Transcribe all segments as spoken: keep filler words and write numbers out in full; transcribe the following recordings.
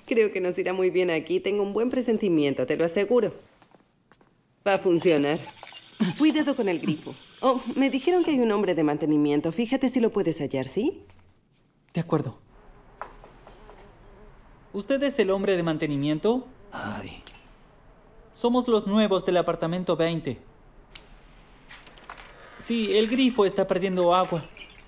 Creo que nos irá muy bien aquí. Tengo un buen presentimiento, te lo aseguro. Va a funcionar. Cuidado con el grifo. Oh, me dijeron que hay un hombre de mantenimiento. Fíjate si lo puedes hallar, ¿sí? De acuerdo. ¿Usted es el hombre de mantenimiento? Ay. Somos los nuevos del apartamento veinte. Sí, el grifo está perdiendo agua.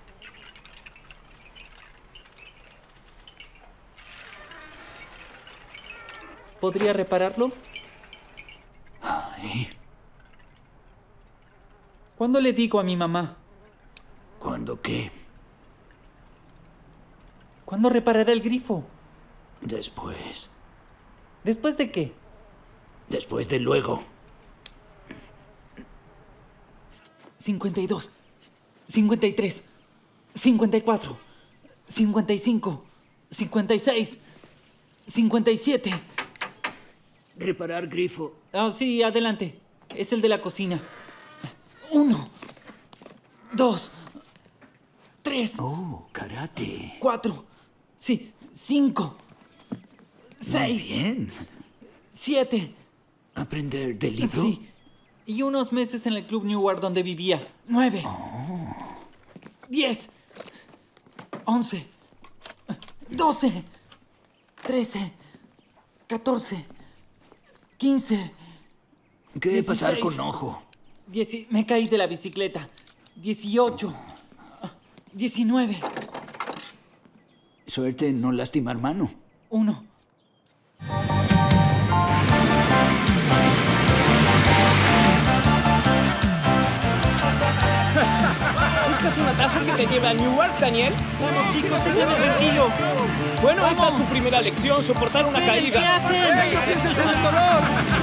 ¿Podría repararlo? Ay. ¿Cuándo le digo a mi mamá? ¿Cuándo qué? ¿Cuándo reparará el grifo? Después. ¿Después de qué? Después de luego. cincuenta y dos, cincuenta y tres, cincuenta y cuatro, cincuenta y cinco, cincuenta y seis, cincuenta y siete. Reparar grifo. Ah, sí, adelante. Es el de la cocina. Uno, dos, tres. Oh, karate. Cuatro, sí, cinco, seis. Muy bien. Siete. ¿Aprender del libro? Sí. Y unos meses en el Club Newark donde vivía. Nueve. Oh. Diez. Once. Doce. Trece. Catorce. Quince. ¿Qué dieciséis, pasar con ojo? Dieci... Me caí de la bicicleta. Dieciocho. Diecinueve. Suerte en no lastimar mano. Uno. ¿Buscas un atajo que te lleve a Newark, Daniel? Vamos, chicos, déjame tranquilo. Bueno, Vamos. esta es tu primera lección, soportar una ¿Qué caída. hacen? ¡Ey, no pienses en el dolor!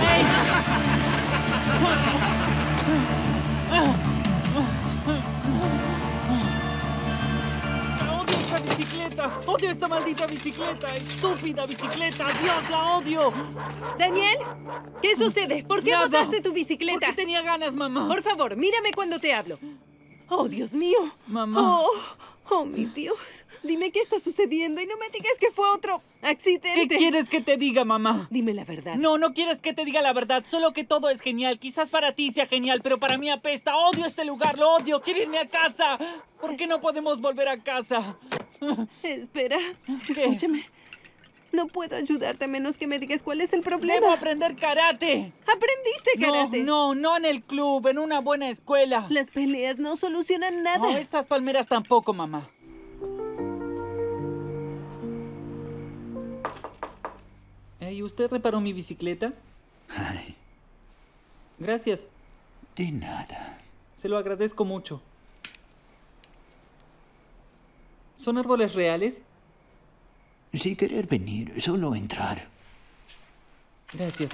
Odio esta bicicleta. Odio esta maldita bicicleta. Estúpida bicicleta. Dios, la odio. Daniel, ¿qué sucede? ¿Por qué Nada. botaste tu bicicleta? Porque tenía ganas, mamá. Por favor, mírame cuando te hablo. Oh, Dios mío. Mamá. Oh, oh, mi Dios. Dime qué está sucediendo y no me digas que fue otro accidente. ¿Qué quieres que te diga, mamá? Dime la verdad. No, no quieres que te diga la verdad. Solo que todo es genial. Quizás para ti sea genial, pero para mí apesta. Odio este lugar, lo odio. Quiero irme a casa. ¿Por qué no podemos volver a casa? Espera, ¿Qué? escúchame. No puedo ayudarte a menos que me digas cuál es el problema. Debo aprender karate. ¿Aprendiste karate? No, no, no en el club, en una buena escuela. Las peleas no solucionan nada. No, estas palmeras tampoco, mamá. ¿Y usted reparó mi bicicleta? Ay, Gracias. de nada. Se lo agradezco mucho. ¿Son árboles reales? Si querer venir, solo entrar. Gracias.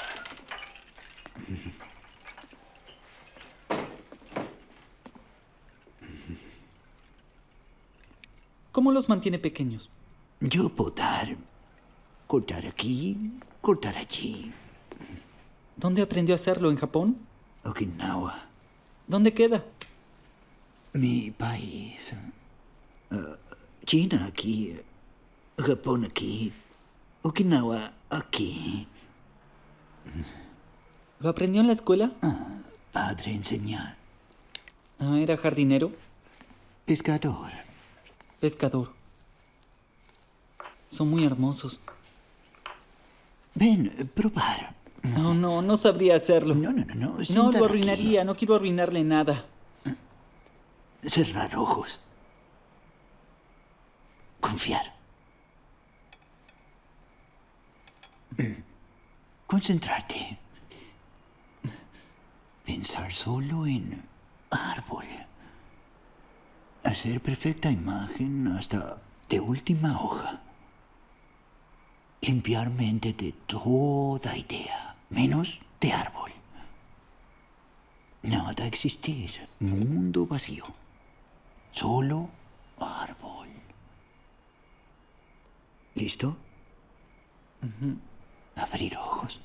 ¿Cómo los mantiene pequeños? Yo podar. Cortar aquí, cortar allí. ¿Dónde aprendió a hacerlo? ¿En Japón? Okinawa. ¿Dónde queda? Mi país. Uh, China aquí. Japón aquí. Okinawa aquí. ¿Lo aprendió en la escuela? Ah, padre enseñar. Ah, ¿era jardinero? Pescador. Pescador. Son muy hermosos. Ven, probar. No, no, no sabría hacerlo. No, no, no, no. No, sentar lo arruinaría. No quiero arruinarle nada. aquí. Cerrar ojos. Confiar. Concentrarte. Pensar solo en árbol. Hacer perfecta imagen hasta de última hoja. Limpiar mente de toda idea, menos de árbol. Nada existir, mundo vacío. Solo árbol. ¿Listo? Ujú. Abrir ojos.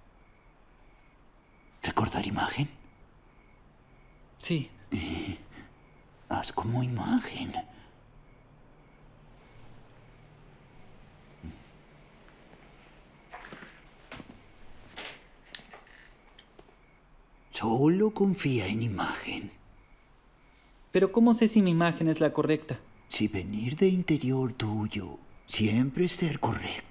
¿Recordar imagen? Sí. Haz como imagen. Solo confía en imagen. Pero ¿cómo sé si mi imagen es la correcta? Si venir de interior tuyo siempre es ser correcto.